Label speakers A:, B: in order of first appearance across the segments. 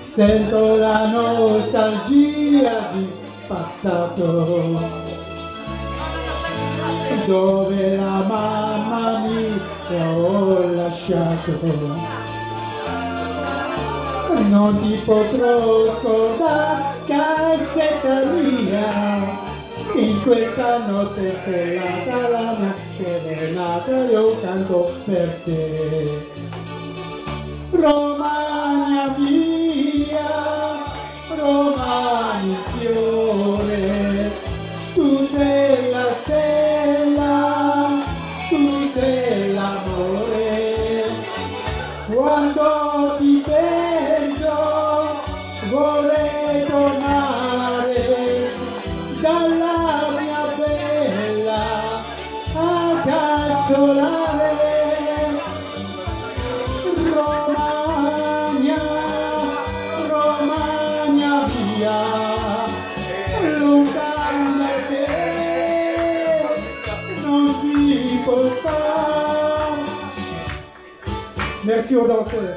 A: Sento la nostalgia di passato, dove la mamma mia ho lasciato. Non ti potrò scordare, cassetta mia, in questa notte stellata la mia serenata io canto per te. Romagna mia, Romagna fiore, tu sei la stella, tu sei l'amore. Quando ti penso vorrei tornare dalla mia bella a casolare. Romagna, Romagna via, lontana da te non si può fare. Merci aux danseurs.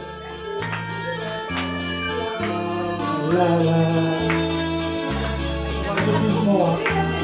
A: La la. Excuse-moi.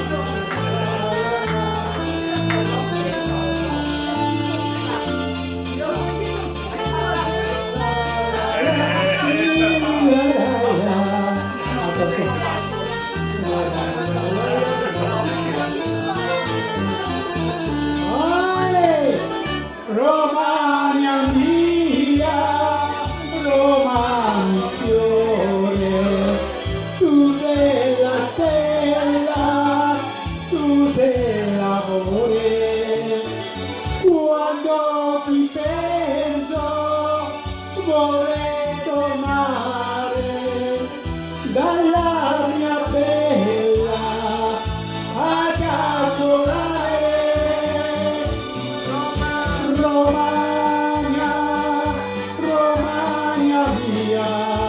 A: Allez, Romagna mia, Romagna fiore, tu sei la stella, tu sei l'amore. Quando ti penso vorrei tornare dalla mia bella a casolare. Romagna, Romagna mia,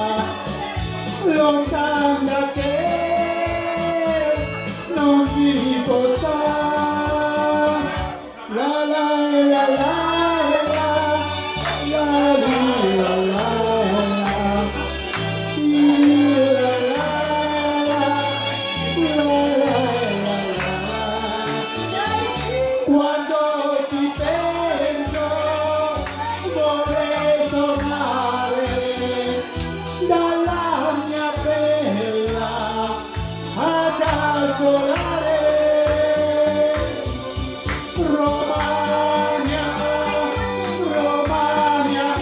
A: lontana da te non si può stare. La la la la la la la la. Quando ti penso vorrei tornare dalla mia bella a casolare. Romagna, Romagna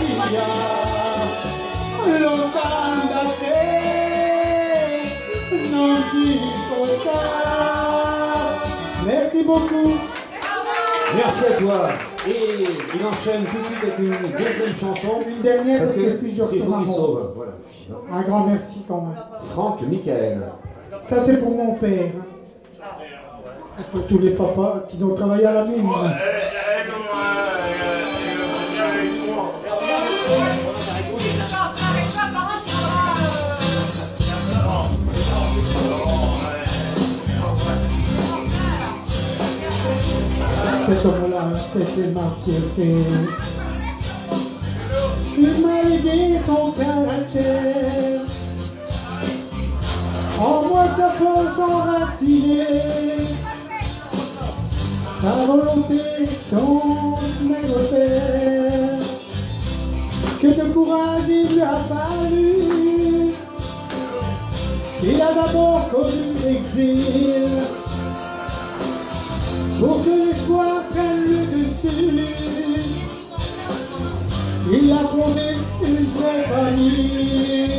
A: mia, lontana da te non si può stare. Merci beaucoup.
B: Merci à toi. Et il enchaîne tout de suite avec une deuxième chanson.
A: Une dernière
B: parce que
A: puis je
B: il faut
A: retourne à
B: qu'il
A: mon-
B: sauve. Voilà.
A: Un grand merci quand même.
B: Franck Michael.
A: Ça c'est pour mon père. Et pour tous les papas qui ont travaillé à la mine. Cet homme-là, c'est ma fierté. Il m'a légué son caractère. En moi sa force enracinée, sa volonté, son négociaire. Que de courage il lui a fallu. Il a d'abord connu l'exil, pour que l'espoir prenne le dessus. Il a fondé une vraie famille.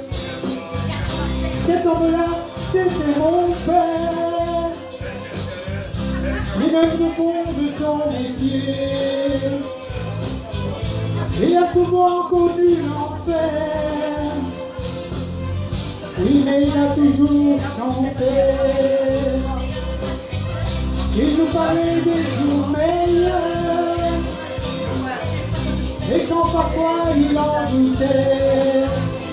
A: Cet homme-là, c'était mon père. Il aime le fond de son métier. Il a souvent connu l'enfer. Oui, mais il a toujours chanté. Il nous parlait des jours meilleurs. Et quand parfois il en doutait,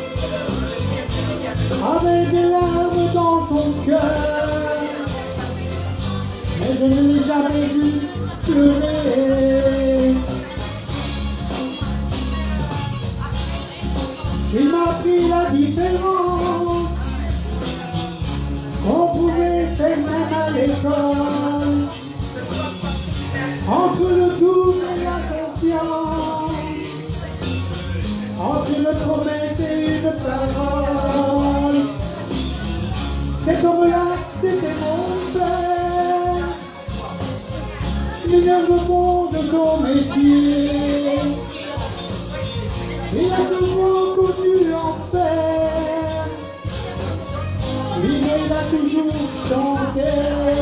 A: avec des larmes dans son cœur, mais je ne l'ai jamais vu pleurer. Il m'a m'a appris la différence qu'on pouvait faire même à l'école entre le doux et la confiance, entre une promesse et une parole. Cet homme-là, c'était mon père, mineur de monde de son métier. Il a toujours connu l'enfer, lui il a toujours chanté.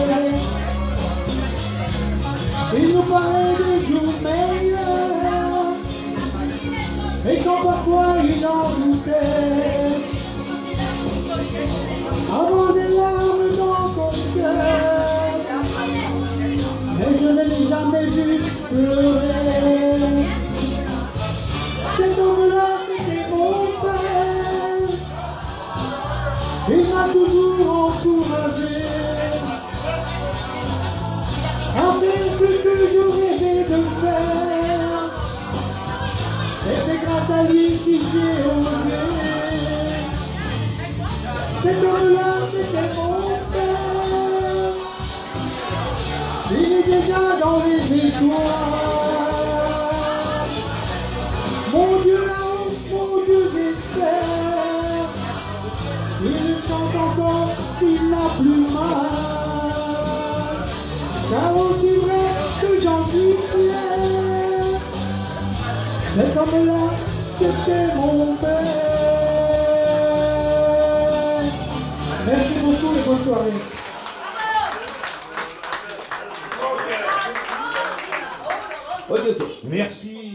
A: Il nous parlait des jours meilleurs, et quand parfois il en doutait, avoir des larmes dans son cœur, mais je ne l'ai jamais vu pleurer. Cet homme-là, c'était mon père, il m'a toujours encouragé à faire ce que je rêvais de faire. Et c'est grâce à lui si j'ai osé. Cet homme-là, c'était mon père, il est déjà dans les étoiles. Mon Dieu là-haut, mon Dieu j'espère, il chante encore s'il n'a plus mal. Car aussi vrai que j'en suis fier, cet homme-là, c'était mon père. Merci beaucoup et bonne soirée.
B: Ok. Merci.